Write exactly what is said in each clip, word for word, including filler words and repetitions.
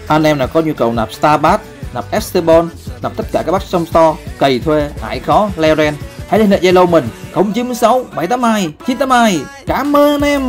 Anh em nào có nhu cầu nạp Starbass, nạp Esteban, nạp tất cả các bác trong store, cày thuê, hải khó, leo ren, hãy liên hệ Zalo mình không chín sáu bảy tám hai chín tám hai. Cảm ơn em.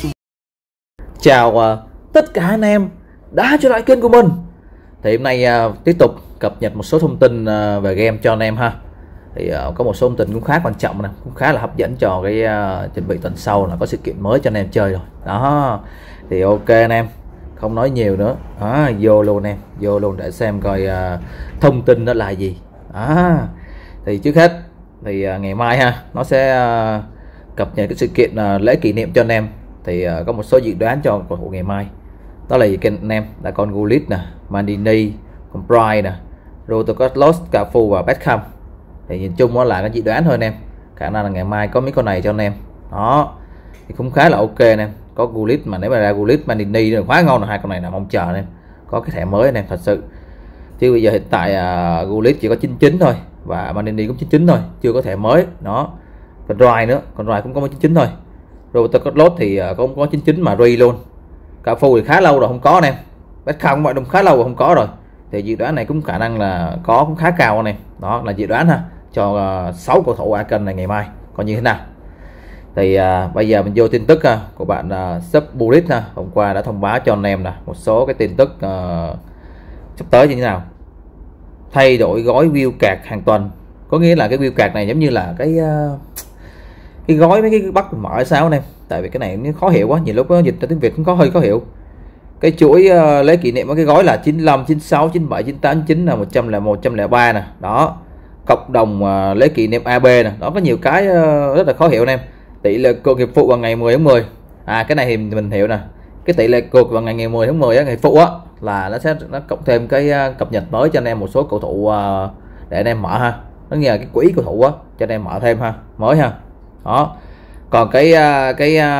Chào uh, tất cả anh em đã trở lại kênh của mình. Thì hôm nay uh, tiếp tục cập nhật một số thông tin uh, về game cho anh em ha. Thì uh, có một số thông tin cũng khá quan trọng nè, cũng khá là hấp dẫn cho cái uh, chuẩn bị tuần sau là có sự kiện mới cho anh em chơi rồi. Đó. Thì ok anh em, không nói nhiều nữa, à, vô luôn em, vô luôn để xem coi uh, thông tin đó là gì. À, thì trước hết thì uh, ngày mai ha, nó sẽ uh, cập nhật cái sự kiện uh, lễ kỷ niệm cho anh em. Thì uh, có một số dự đoán cho cầu thủ ngày mai. Đó là gì kênh anh em, là con Gullit nè, Maldini, con Bright nè, Roberto Carlos, Cafu và Beckham. Thì nhìn chung đó là cái dự đoán thôi anh em. Khả năng là ngày mai có mấy con này cho anh em. Đó. Thì cũng khá là ok anh em. Có Gullit, mà nếu mà ra Gullit, Maldini là quá ngon, là hai con này là mong chờ anh em. Có cái thẻ mới anh em thật sự. Chứ bây giờ hiện tại uh, Gullit chỉ có chín mươi chín thôi và Maldini cũng chín mươi chín thôi, chưa có thẻ mới. Đó. Còn Bright nữa, còn Bright cũng có chín mươi chín thôi. Roberto Carlos thì uh, cũng có chín mươi chín mà Ray luôn. Cafu thì khá lâu rồi không có anh em. Beckham mọi đồng khá lâu rồi không có rồi. Thì dự đoán này cũng khả năng là có cũng khá cao anh em. Đó là dự đoán ha cho uh, sáu cầu thủ Icon này ngày mai còn như thế nào. Thì uh, bây giờ mình vô tin tức uh, của bạn uh, Subbulit ha. Hôm qua đã thông báo cho anh em là một số cái tin tức uh, sắp tới như thế nào. Thay đổi gói view card hàng tuần. Có nghĩa là cái view card này giống như là cái uh, cái gói mấy cái bắt mở hay sao anh em. Tại vì cái này nó khó hiểu quá, nhiều lúc nó dịch ra tiếng Việt cũng có hơi khó hiểu. Cái chuỗi uh, lễ kỷ niệm với cái gói là chín mươi lăm, chín mươi sáu, chín mươi bảy, chín mươi tám, chín mươi chín là một trăm lẻ một, một trăm lẻ ba nè. Đó. Cộng đồng uh, lễ kỷ niệm a bê nè. Đó có nhiều cái uh, rất là khó hiểu anh em. Tỷ lệ cược nghiệp vụ vào ngày mười tháng mười. À cái này thì mình hiểu nè. Cái tỷ lệ cược vào ngày ngày mười tháng mười á, ngày phụ á, là nó sẽ nó cộng thêm cái uh, cập nhật mới cho anh em một số cầu thủ uh, để anh em mở ha. Nó như là cái quỹ cầu thủ á cho anh em mở thêm ha, mới ha. Đó. Còn cái uh, cái uh,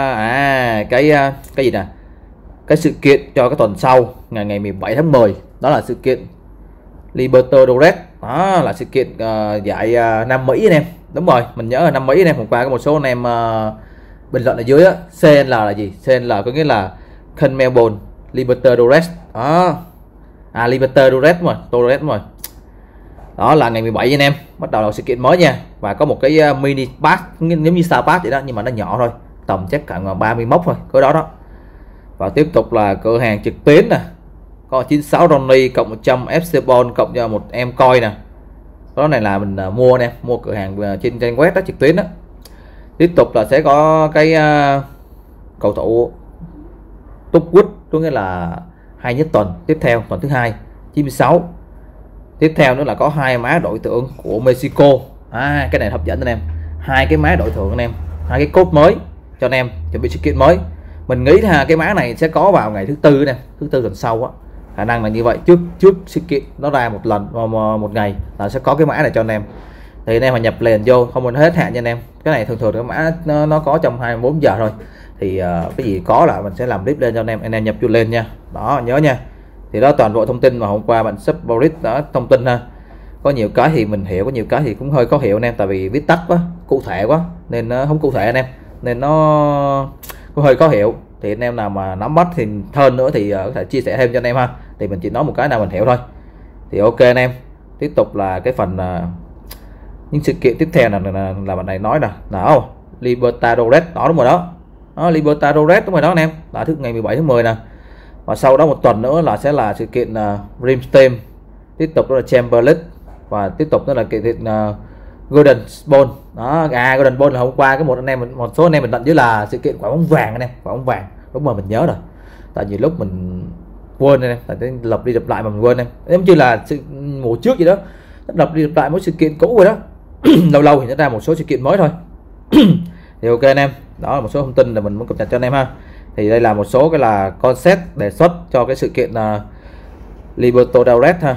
à cái uh, cái gì nè? Cái sự kiện cho cái tuần sau ngày ngày mười bảy tháng mười, đó là sự kiện Libertadores. Đó là sự kiện uh, giải uh, Nam Mỹ anh em. Đúng rồi, mình nhớ là Nam Mỹ anh em. Hôm qua có một số anh em uh, bình luận ở dưới á, xê en lờ là gì? xê en lờ có nghĩa là CONMEBOL Libertadores. Đó. À Libertadores mà, Torres rồi. Đó là ngày mười bảy anh em, bắt đầu là sự kiện mới nha. Và có một cái uh, mini pass giống như Star Pass vậy đó, nhưng mà nó nhỏ thôi, tầm chắc khoảng ba mươi mốc thôi, có đó đó. Và tiếp tục là cửa hàng trực tuyến nè, có chín mươi sáu Ronny cộng một trăm ép xê Ball cộng cho một em coin nè. Đó này là mình uh, mua nè, mua cửa hàng uh, trên trang web đó, trực tuyến đó. Tiếp tục là sẽ có cái uh, cầu thủ Topwood, có nghĩa là hai nhất tuần tiếp theo, tuần thứ hai chín mươi sáu. Tiếp theo nữa là có hai má đội trưởng của Mexico. À cái này hấp dẫn anh em. Hai cái má đội trưởng anh em, hai cái cốt mới cho anh em chuẩn bị sự kiện mới. Mình nghĩ là cái má này sẽ có vào ngày thứ tư nè, thứ tư tuần sau á. Khả năng là như vậy, trước trước sự kiện nó ra một lần một ngày là sẽ có cái mã này cho anh em. Thì anh em mà nhập liền vô không muốn hết hạn cho anh em. Cái này thường thường cái mã nó, nó có trong hai mươi bốn giờ thôi. Thì uh, cái gì có là mình sẽ làm clip lên cho anh em, anh em nhập vô lên nha. Đó nhớ nha. Thì đó toàn bộ thông tin mà hôm qua bạn Subbulit đã thông tin ha. Có nhiều cái thì mình hiểu, có nhiều cái thì cũng hơi khó hiểu anh em, tại vì viết tắt quá, cụ thể quá nên nó không cụ thể anh em, nên nó có hơi khó hiểu. Thì anh em nào mà nắm bắt thì hơn nữa thì uh, có thể chia sẻ thêm cho anh em ha. Thì mình chỉ nói một cái nào mình hiểu thôi. Thì ok anh em, tiếp tục là cái phần uh, những sự kiện tiếp theo là là, là bạn này nói nè, nào Libertadores, đó đúng rồi đó. Đó Libertadores đúng rồi đó anh em, là thứ ngày mười bảy tháng mười nè. Và sau đó một tuần nữa là sẽ là sự kiện uh, Dream Team, tiếp tục đó là Champions League, và tiếp tục đó là kiện uh, Golden Ball. Đó, à Golden Ball là hôm qua cái một anh em một số anh em mình định dưới là sự kiện quả bóng vàng anh em, quả bóng vàng. Đúng rồi, mình nhớ rồi. Tại vì lúc mình quên anh em, tại lập đi lập lại mà mình quên em. Giống như là sự mùa trước gì đó, lập đi lập lại mỗi sự kiện cũ rồi đó. Lâu lâu thì nó ra một số sự kiện mới thôi. Thì ok anh em, đó là một số thông tin là mình muốn cập nhật cho anh em ha. Thì đây là một số cái là concept đề xuất cho cái sự kiện uh, Libertadores ha.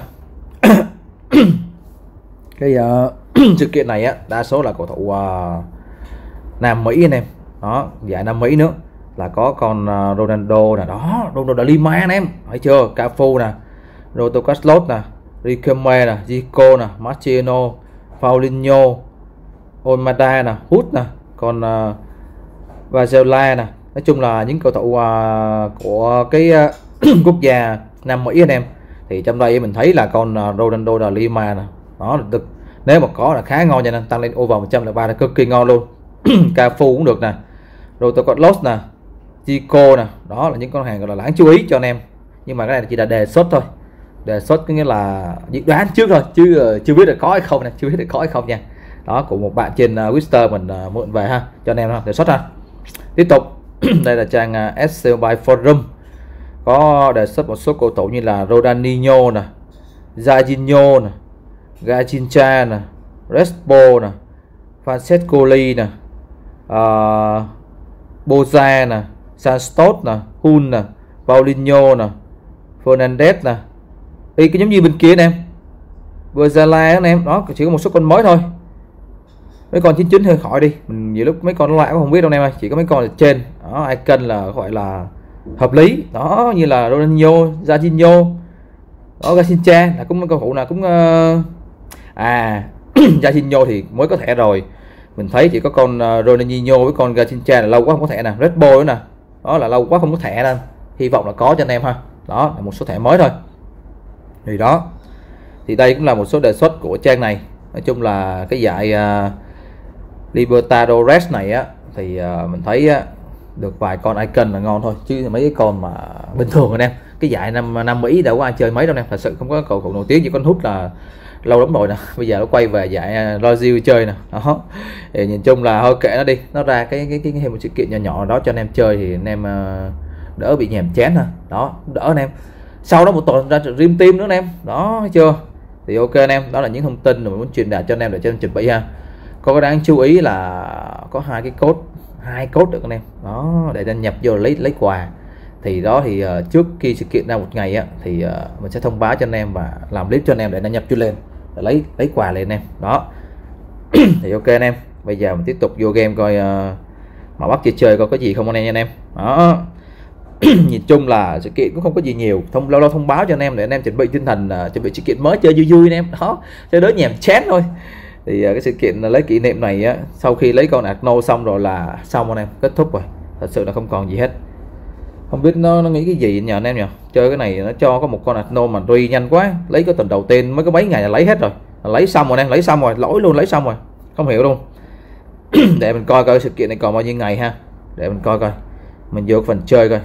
Cái uh, sự kiện này á, đa số là cầu thủ uh, Nam Mỹ anh em. Đó, giải Nam Mỹ nữa là có con uh, Ronaldo nè, đó, Ronaldo Lima anh em, thấy chưa? Cafu nè, Roberto Carlos nè, Riquelme nè, Zico nè, Martino, Paulinho, Olmada nè, Hút nè, còn uh, Vazela nè. Nói chung là những cầu thủ uh, của cái uh, quốc gia Nam Mỹ anh em. Thì trong đây mình thấy là con Ronaldo da Lima nè, đó là được, nếu mà có là khá ngon, cho nên tăng lên over một trăm lẻ ba là cực kỳ ngon luôn. Cafu cũng được nè, Roberto Carlos nè, Zico nè, đó là những con hàng gọi là đáng chú ý cho anh em. Nhưng mà cái này chỉ là đề xuất thôi, đề xuất có nghĩa là dự đoán trước thôi, chứ uh, chưa biết được có hay không nè, chưa biết được có hay không nha. Đó của một bạn trên uh, Twitter mình uh, mượn về ha, cho anh em ha, đề xuất ha. Tiếp tục đây là trang uh, ét xê by Forum, có đề xuất một số cầu thủ như là Ronaldinho nè, Jorginho nè, Garrincha nè, Respo nè, Francesco Lee nè, uh, Boza nè, Santos nè, Hun nè, Paulinho nè, Fernandez nè. Ý cái giống như bên kia nè em, Bozala anh em, đó chỉ có một số con mới thôi. Mấy con chín chín hơi khỏi đi, mình nhiều lúc mấy con lại không biết đâu em ơi, chỉ có mấy con ở trên đó icon là gọi là hợp lý đó, như là Ronaldinho, Jorginho, đó, Garrincha là cũng mấy cầu thủ nào cũng uh... à Jorginho thì mới có thẻ rồi, mình thấy chỉ có con uh, Ronaldinho với con Garrincha là lâu quá không có thẻ nè, Red Bull nữa nè, đó là lâu quá không có thẻ nên hy vọng là có cho anh em ha. Đó là một số thẻ mới thôi. Thì đó, thì đây cũng là một số đề xuất của trang này. Nói chung là cái giải uh, Libertadores này á thì uh, mình thấy uh, được vài con icon là ngon thôi, chứ mấy cái con mà bình thường anh em. Cái giải năm năm Mỹ đã có ai chơi mấy đâu em, thật sự không có cầu thủ nổi tiếng, chỉ con Hút là lâu lắm rồi nè, bây giờ nó quay về giải Brazil chơi nè. Đó thì nhìn chung là thôi kệ nó đi, nó ra cái cái cái, cái một sự kiện nhỏ nhỏ đó cho anh em chơi thì anh em uh, đỡ bị nhàm chán ha. Đó đỡ anh em, sau đó một tuần ra Dream Team nữa anh em, đó thấy chưa. Thì ok anh em, đó là những thông tin mà mình muốn truyền đạt cho anh em để cho anh em chuẩn bị ha. Có cái đáng chú ý là có hai cái code, hai code được anh em, đó để anh nhập vô lấy lấy quà. Thì đó thì uh, trước khi sự kiện ra một ngày á thì uh, mình sẽ thông báo cho anh em và làm clip cho anh em để anh nhập vô lên để lấy lấy quà lên anh em. Đó thì ok anh em, bây giờ mình tiếp tục vô game coi uh, mà bắt chơi chơi coi có gì không anh em nha anh em. Đó nhìn chung là sự kiện cũng không có gì nhiều, thông lâu lâu thông báo cho anh em để anh em chuẩn bị tinh thần uh, chuẩn bị sự kiện mới chơi vui vui anh em, đó cho đỡ nhàm chán thôi. Thì uh, cái sự kiện lấy kỷ niệm này á, sau khi lấy con Arno xong rồi là xong anh em, kết thúc rồi, thật sự là không còn gì hết. Không biết nó, nó nghĩ cái gì nhờ anh em nhỉ, chơi cái này nó cho có một con Arno mà ri nhanh quá, lấy cái tuần đầu tiên mới có mấy ngày là lấy hết rồi, lấy xong rồi em, lấy xong rồi, lỗi luôn, lấy xong rồi, không hiểu luôn. Để mình coi coi sự kiện này còn bao nhiêu ngày ha, để mình coi coi, mình vô phần chơi coi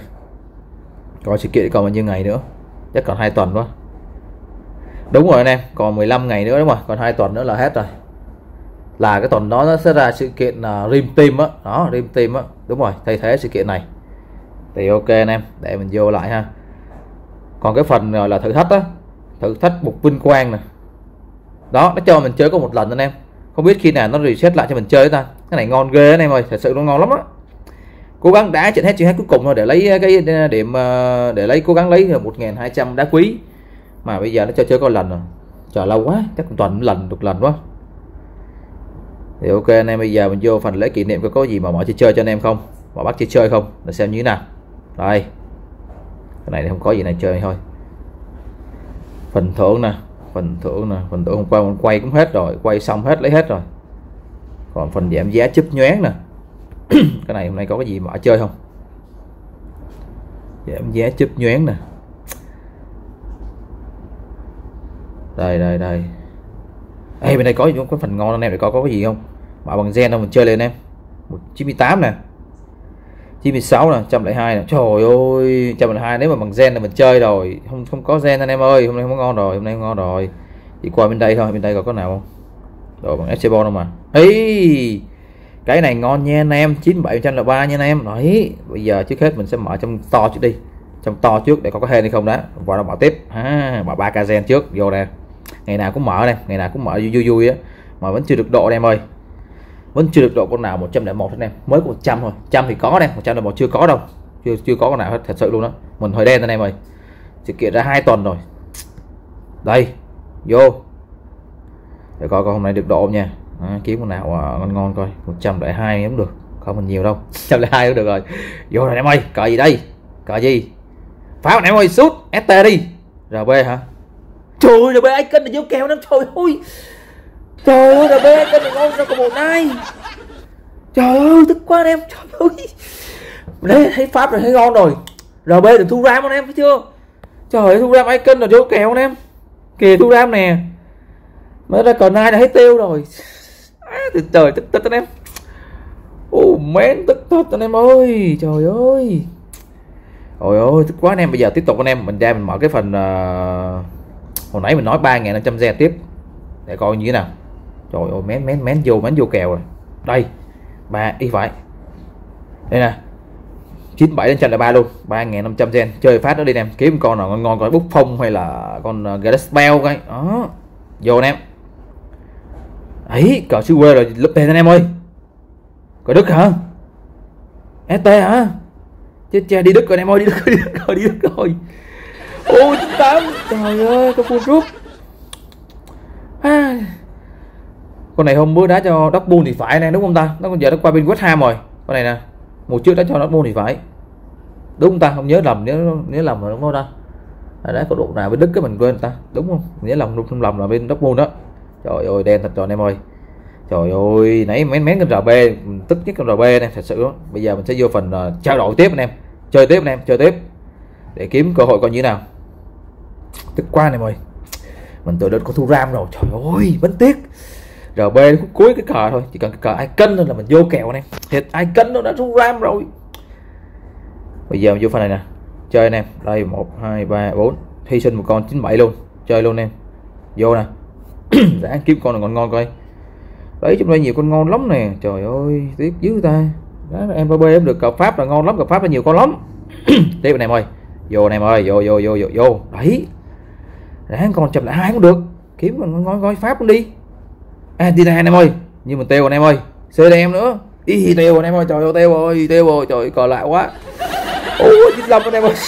coi sự kiện còn bao nhiêu ngày nữa, chắc còn hai tuần quá. Đúng rồi anh em, còn mười lăm ngày nữa đúng rồi, còn hai tuần nữa là hết rồi, là cái tuần đó nó sẽ ra sự kiện uh, Dream Team á, đó Dream Team á, đúng rồi, thay thế sự kiện này. Thì ok anh em, để mình vô lại ha. Còn cái phần gọi là thử thách á, thử thách mục vinh quang nè, đó nó cho mình chơi có một lần anh em, không biết khi nào nó reset lại cho mình chơi ta. Cái này ngon ghê anh em ơi, thật sự nó ngon lắm á. Cố gắng đá trận hết chuyện hết cuối cùng thôi để lấy cái điểm, để lấy cố gắng lấy được một nghìn hai trăm đá quý, mà bây giờ nó cho chơi có lần rồi, chờ lâu quá, chắc một tuần lần được lần quá. Thì ok anh em, bây giờ mình vô phần lễ kỷ niệm có có gì mà mọi chơi chơi cho anh em không, mà bắt chơi chơi không, để xem như thế nào. Đây cái này thì không có gì này chơi thôi. Phần thưởng nè, phần thưởng nè, phần thưởng hôm qua mình quay cũng hết rồi, quay xong hết lấy hết rồi. Còn phần giảm giá chớp nhoáng nè, cái này hôm nay có cái gì mà chơi không, giảm giá chớp nhoáng nè, đây đây đây. Ê bên đây có cái phần ngon anh em, để coi có cái gì không. Mở bằng gen đâu mình chơi lên em, một chín mươi tám nè, chín mươi sáu nè, một trăm lẻ hai nè, trời ơi một trăm lẻ hai nếu mà bằng gen là mình chơi rồi, không không có gen anh em ơi, hôm nay không có ngon rồi, hôm nay không ngon rồi. Đi qua bên đây thôi, bên đây có có nào không, rồi bằng ép xê bon không mà. Ấy cái này ngon nha anh em, chín mươi bảy một trăm lẻ ba nha anh em. Đấy bây giờ trước hết mình sẽ mở trong to trước đi, trong to trước để có cái hên hay không đó, vào đó mở tiếp ha, mở ba k gen trước vô nè. Ngày nào cũng mở đây, ngày nào cũng mở vui vui vui á, mà vẫn chưa được độ anh em ơi, vẫn chưa được độ con nào một trăm lẻ một anh em, mới có một trăm thôi, trăm thì có đây, một trăm lẻ một chưa có đâu, chưa chưa có con nào hết, thật sự luôn đó, mình hơi đen anh em ơi. Sự kiện ra hai tuần rồi, đây vô để coi coi hôm nay được độ nha. À, kiếm con nào à, ngon ngon coi, một trăm lẻ hai cũng được, không mình nhiều đâu, một trăm lẻ hai cũng được rồi. Vô rồi anh em ơi, cờ gì đây, cờ gì pháo anh em ơi, sút ét tê đi, rờ bê hả, trời ơi rờ bê ai kênh là vô kèo lắm, trời ơi trời ơi rờ bê ai kênh là ngon sao còn một này, trời ơi tức quá anh em, trời ơi đấy thấy pháp rồi thấy ngon rồi, rờ bê đừng thu ram anh em thấy chưa, Trời ơi, Thu Ram icon là vô kèo anh em. Kìa Thu Ram nè. Mới ra còn ai đã thấy tiêu rồi. À, trời tức tức anh em. Oh man, tức tức anh em ơi. Trời ơi. Ôi ôi, tức quá anh em. Bây giờ tiếp tục anh em. Mình ra mình mở cái phần uh... hồi nãy mình nói ba nghìn năm trăm gen tiếp. Để coi như thế nào. Trời ơi, mén mén mén vô mén vô kèo rồi. Đây. Ba y phải. Đây nè. chín bảy lên trăm ba luôn, ba nghìn năm trăm gen. Chơi phát nó đi em, kiếm con nào ngon ngon, coi bút phong hay là con uh, Galaspell cái. Đó. Vô anh em. Ấy, cờ siêu quê rồi, lấp tiền anh em ơi. Cờ Đức hả? ét tê hả? Chết cha, đi Đức rồi anh em ơi, đi Đức rồi, đi Đức rồi, đi Đức rồi. Ô chín tám. Trời ơi, có full rút. À. Con này hôm bữa đã cho Dortmund thì phải nè, đúng không ta? Nó còn giờ nó qua bên West Ham rồi. Con này nè. Một trước đã cho Dortmund thì phải. Đúng không ta? Không nhớ lầm, nếu nhớ lầm rồi đúng không ta? À, đã có độ nào bên Đức cái mình quên ta, đúng không? Nhớ lầm không lầm là bên Dortmund đó. Trời ơi đen thật rồi anh em ơi. Trời ơi, nãy mén mén con rờ bê, tức nhất con rờ bê này thật sự đó. Bây giờ mình sẽ vô phần uh, trao đổi tiếp anh em. Chơi tiếp anh em, chơi tiếp. Để kiếm cơ hội coi như thế nào. Tức quá anh em ơi. Mình tự định có Thu Ram rồi. Trời ơi, vẫn tiếc. rờ bê cuối cái cờ thôi, chỉ cần cái cờ icon thôi là mình vô kèo anh em. Thiệt icon nó đã Thu Ram rồi. Bây giờ mình vô phần này nè. Chơi anh em. Đây một hai ba bốn. Hy sinh một con chín bảy luôn. Chơi luôn em. Vô nè. Đã kiếm con nào ngon ngon coi. Đấy trong đây nhiều con ngon lắm nè. Trời ơi tiếc dữ ta. Đó em ba bê em được cờ Pháp là ngon lắm, cờ Pháp là nhiều con lắm. Tiếp anh em ơi. Vô anh em ơi, vô vô vô vô vô. Đấy. Ráng con chậm lại hai cũng được. Kiếm con ngon coi Pháp cũng đi. Argentina anh em ơi. Nhưng mình tiêu anh em ơi. xê đê em nữa. Ý tiêu anh em ơi, trời ơi tiêu ơi, tiêu rồi, trời ơi cờ lạ quá. Ôi chín mươi lăm anh em ơi.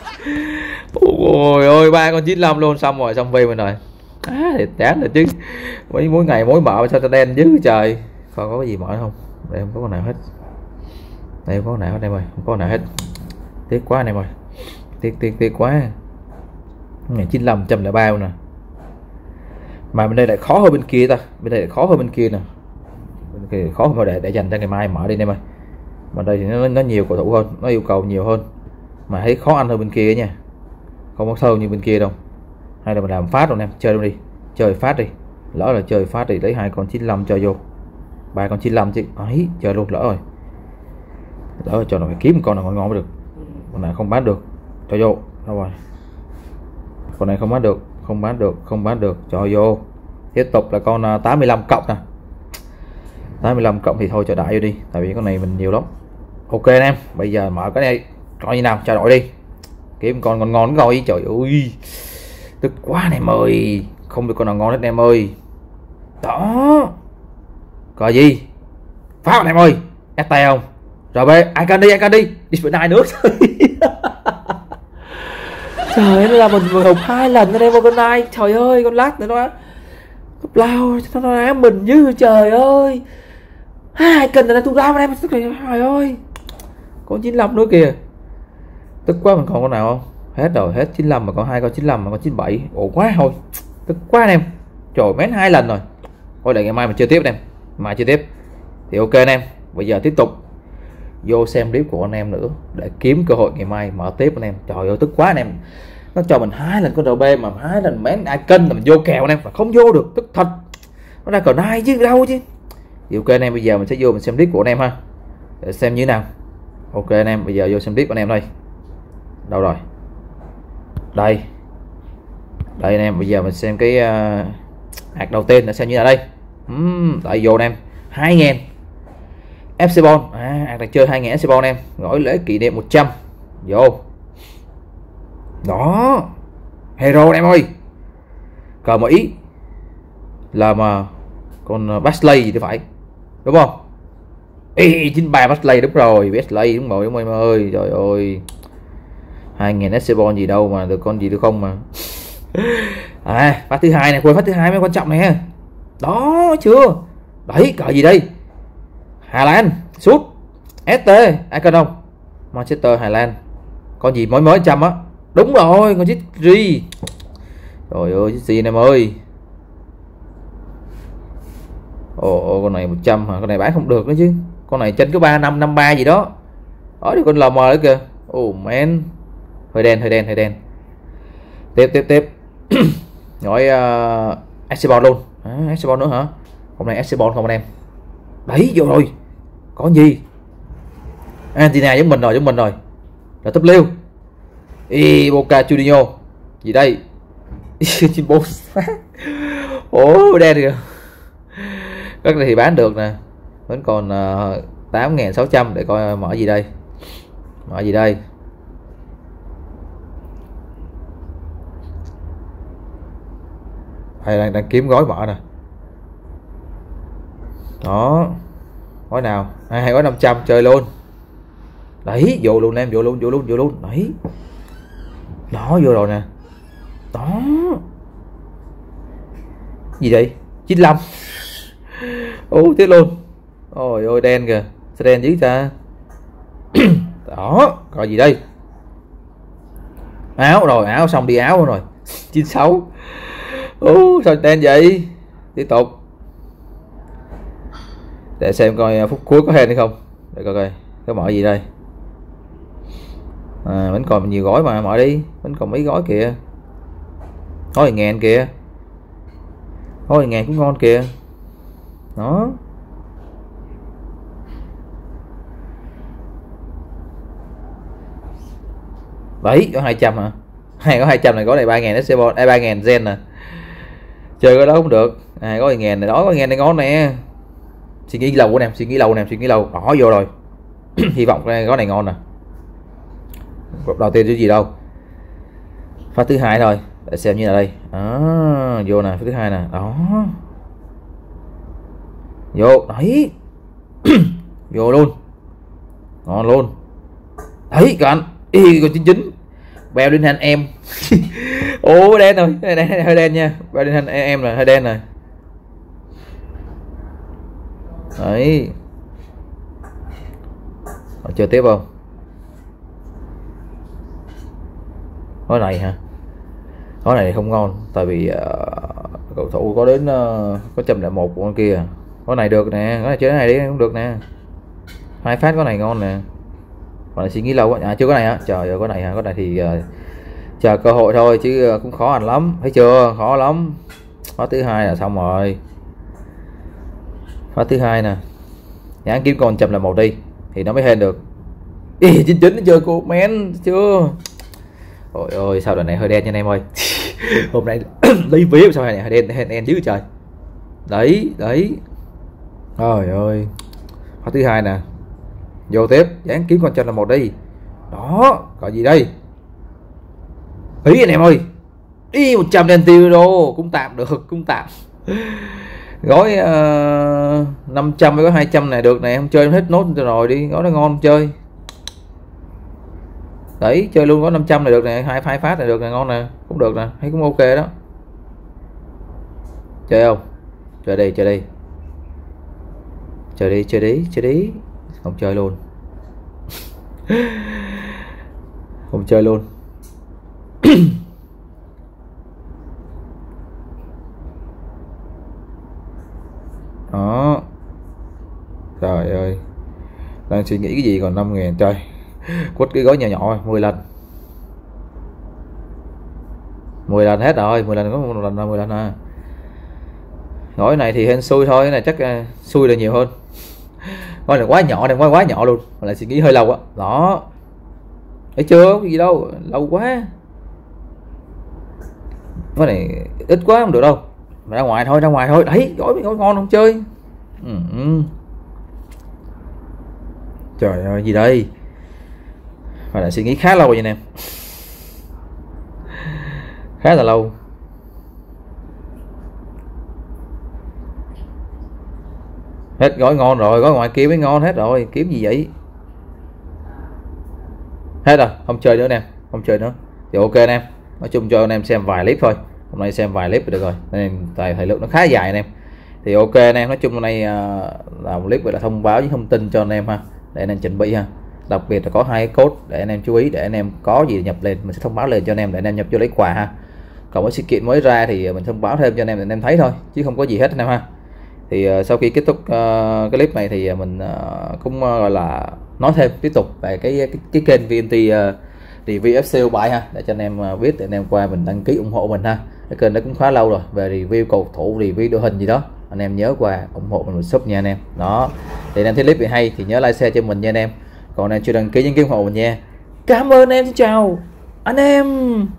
Ôi ôi ba con chín mươi lăm luôn, xong rồi, xong về mình rồi. À, thì chán rồi chứ. Mấy mỗi ngày mỗi mở sao ta đen dữ trời. Còn có cái gì mở không? Đây không có con nào hết. Đây không có con nào hết em ơi, không có con nào hết. Tiếc quá anh em ơi. Tiếc tiếc tiếc quá. Ngày chín mươi lăm trăm lẻ ba nè. Mà bên đây lại khó hơn bên kia ta. Bên đây lại khó hơn bên kia nè. Bên kia khó hơn, để để dành cho ngày mai mở đi em ơi. Bên đây thì nó, nó nhiều cầu thủ hơn, nó yêu cầu nhiều hơn. Mà thấy khó ăn hơn bên kia nha. Không có sâu như bên kia đâu. Hay là mình làm phát rồi em, chơi luôn đi. Chơi phát đi. Lỡ là chơi phát thì lấy hai con chín mươi lăm cho vô. Ba con chín mươi lăm chứ. Ấy, chơi luôn lỡ rồi. Lỡ rồi cho nó phải kiếm một con nào ngon ngon mới được. Con này không bán được. Cho vô. Đâu rồi. Con này không bán được, không bán được, không bán được, cho vô. Tiếp tục là con tám mươi lăm cộng nè. tám mươi lăm cộng thì thôi cho đại vô đi, tại vì con này mình nhiều lắm. Ok anh em, bây giờ mở cái này coi như nào, trao đổi đi. Kiếm con ngon ngon coi, trời ơi. Tức quá anh em ơi, không được con nào ngon hết anh em ơi. Đó. Coi gì? Phá anh em ơi. ét tê không? rờ bê, ai can đi, ai can đi. Đi spin hai nước. Trời ơi, nó là mình vừa hụt hai lần anh em ơi con này. Trời ơi, con lát nữa nó cúp lao, nó nó ám mình dữ trời ơi. Hai cần là Thu Ram anh em. Trời ơi. Con chín mươi lăm nữa kìa. Tức quá, mình còn con nào không? Hết rồi, hết chín mươi lăm mà còn hai con chín mươi lăm mà còn chín mươi bảy. Ồ quá thôi. Tức quá anh em. Trời mến hai lần rồi. Thôi để ngày mai mình chơi tiếp anh em. Mai chơi tiếp. Thì ok anh em. Bây giờ tiếp tục vô xem clip của anh em nữa để kiếm cơ hội ngày mai mở tiếp anh em. Trời ơi tức quá anh em. Nó cho mình hai lần con rờ bê mà hai lần mén icon là mình vô kèo anh em, mà không vô được, tức thật. Nó ra còn ai chứ đâu chứ. Thì ok anh em, bây giờ mình sẽ vô mình xem clip của anh em ha. Để xem như thế nào. Ok anh em, bây giờ vô xem clip của anh em đây. Đâu rồi? Đây. Đây anh em, bây giờ mình xem cái uh, hạt đầu tiên là xem như thế nào đây. Uhm, tại vô anh em hai nghìn ép xê Ball. À, hạt này chơi hai nghìn ép xê Ball em. Gói lễ kỷ niệm một trăm. Vô. Đó. Hero anh em ơi. Cờ Mỹ là mà con Basley gì thì phải, đúng không? Ê, chín mươi ba Basley đúng rồi, Basley đúng rồi, đúng rồi em ơi. Trời ơi, hai nghìn ép xê Ball gì đâu mà được con gì được không mà. À, phát thứ hai này, quên phát thứ hai mới quan trọng nè. Đó chưa? Đấy, cờ gì đây? Hà Lan, sút, ét tê, ai cần không? Manchester Hà Lan. Con gì mới mới trăm á. Đúng rồi, con chít gì. Trời ơi, chít gì em ơi. Ồ, ồ, con này một trăm hả? Con này bán không được nữa chứ. Con này trên cái ba năm năm ba gì đó. Ở đây con lờ mờ nữa kìa. Oh man. Hơi đen, hơi đen, hơi đen. Tiếp tiếp tiếp. Gọi uh, Exibon luôn. À, Exibon nữa hả? Hôm nay Exibon không anh em? Đấy, vô rồi. Có gì? Argentina giống mình rồi, giống mình rồi. Là tấp liêu. Y Boca Junior. Gì đây? Chim bố. Ủa đen kìa. Cái này thì bán được nè. Vẫn còn uh, tám nghìn sáu trăm để coi mở gì đây. Mở gì đây? Hay đang, đang kiếm gói mở nè. Đó. Gói nào? Hai, hai gói năm trăm chơi luôn. Đấy, vô luôn em, vô luôn, vô luôn, vô luôn. Đấy. Đó, vô rồi nè. Đó. Gì đây? chín mươi lăm. Ô, tiếc luôn. Ôi ôi đen kìa. Sao đen dữ ta? Đó, còn gì đây? Áo rồi, áo xong đi áo rồi. chín mươi sáu. Ô, sao đen vậy? Tiếp tục. Để xem coi phút cuối có hên hay không. Để coi coi có mở gì đây. À, vẫn còn nhiều gói mà, mở đi. Vẫn còn mấy gói kìa. Gói ngàn kìa. Gói ngàn cũng ngon kìa. Đó. Đấy, có hai trăm hả? Hay có hai trăm này, gói này ba nghìn Exibon, ba nghìn gen nè. Chơi cái đó cũng được. À, gói ngàn này đó, gói ngàn này ngon nè. Suy nghĩ lâu của em, suy nghĩ lâu nè, suy nghĩ lâu. Đó vô rồi. Hy vọng cái gói này ngon nè. Đầu tiên chứ gì đâu. Phát thứ hai thôi, để xem như là đây. À, vô nè, phát thứ hai nè. Đó. Vô, đấy. Vô luôn. Ngon luôn. Đấy các anh. Y còn chín chín. Bèo lên hành em. Ồ đen rồi, đen, hơi đen nha. Bèo lên hành em là hơi đen rồi. Đấy. Rồi, chơi tiếp không? Gói này hả? Gói này không ngon. Tại vì uh, cầu thủ có đến uh, có trăm lẻ một của con kia. Gói này được nè. Gói này chơi cái này đi cũng được nè. Hai phát gói này ngon nè. Còn lại suy nghĩ lâu quá. À chưa có này hả? Trời ơi có này hả? Có này thì uh, chờ cơ hội thôi chứ uh, cũng khó ăn lắm. Thấy chưa? Khó lắm. Phát thứ hai là xong rồi. Phát thứ hai nè. Nhãn kiếm con chậm là một đi thì nó mới hên được. Ý, chín chín chưa cô men chưa? Ôi ơi sao đoạn này hơi đen nha anh em ơi. Hôm nay lấy ví sao này hơi đen đen đen dữ trời. Đấy đấy. Trời ơi. Phát thứ hai nè. Vô tiếp, dán kiếm con chân là một đi. Đó, có gì đây? Ý anh em ơi. Ý một trăm đen tiêu đô cũng tạm được, cũng tạm. Gói uh, năm trăm với có hai trăm này được này, em chơi hết nốt rồi đi, gói nó ngon chơi. Đấy, chơi luôn có năm trăm này được nè, hai hai phát này được nè, ngon nè, cũng được nè, thấy cũng ok đó. Chơi không? Chơi đi, chơi đi. Chơi đi, chơi đi, chơi đi. Không chơi luôn. Không chơi luôn. Đó. Trời ơi. Đang suy nghĩ cái gì còn năm ngàn trời. Quất cái gói nhỏ nhỏ mười lần. mười lần hết rồi, mười lần có một lần là mười lần à. Gói này thì hên xui thôi, cái này chắc uh, xui là nhiều hơn. Gói này quá nhỏ này, quá quá nhỏ luôn. Mà lại suy nghĩ hơi lâu á. Đó. Thấy chưa? Cái gì đâu, lâu quá. Gói này ít quá không được đâu. Mà ra ngoài thôi, ra ngoài thôi. Đấy, gói gói ngon không chơi. Ừ. Trời ơi, gì đây? Mà lại suy nghĩ khá lâu vậy nè. Khá là lâu. Hết gói ngon rồi, gói ngoài kia mới ngon hết rồi. Kiếm gì vậy? Hết rồi, không chơi nữa nè. Không chơi nữa. Thì ok anh em. Nói chung cho anh em xem vài clip thôi. Hôm nay xem vài clip được rồi. Nên tại thời lượng nó khá dài anh em. Thì ok anh em, nói chung hôm nay uh, là một clip là thông báo với thông tin cho anh em ha, để anh em chuẩn bị ha. Đặc biệt là có hai cái code để anh em chú ý, để anh em có gì nhập lên mình sẽ thông báo lên cho anh em để anh em nhập vô lấy quà ha. Còn với sự kiện mới ra thì mình thông báo thêm cho anh em để anh em thấy thôi, chứ không có gì hết anh em ha. Thì uh, sau khi kết thúc uh, cái clip này thì mình uh, cũng uh, gọi là nói thêm tiếp tục về cái cái, cái kênh vê en tê uh, review ép xê bảy ha, để cho anh em biết để anh em qua mình đăng ký ủng hộ mình ha. Cái kênh đó cũng khá lâu rồi, về review cầu thủ, review đội hình gì đó, anh em nhớ qua ủng hộ mình một sub nha anh em. Đó thì anh em thấy clip bị hay thì nhớ like share cho mình nha anh em, còn anh em chưa đăng ký nhấn ký ủng hộ mình nha. Cảm ơn em, xin chào anh em.